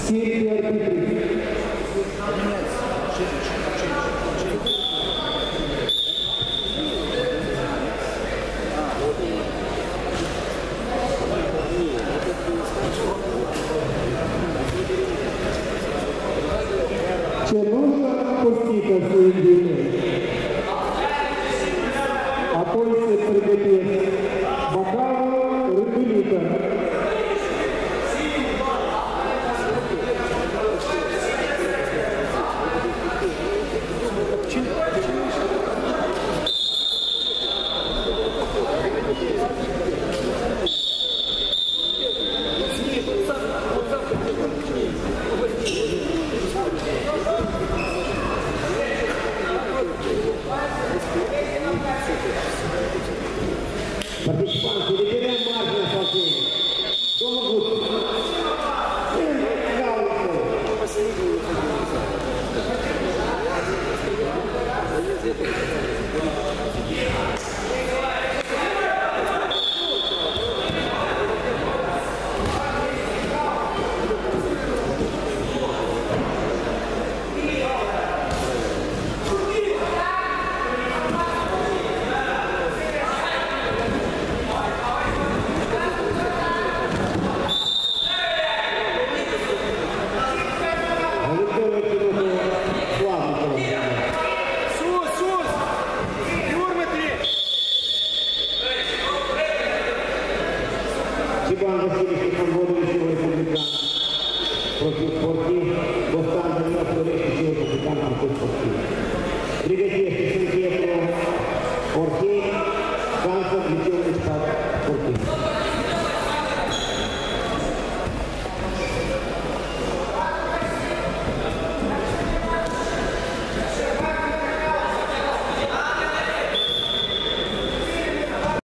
Silvia Arbitri. Cenușa costită cu indivii. Apoi se pregătesc bacală rândunită. Participanții, retirăm marginea saltei. Domnul Gut. Иван Васильевич Конводович, республикан, против спортив, Бостан Данил Флоресич, республикан, против спортив. Приготовьте Сергею Орхей, Канцер, лечебный штаб спортив.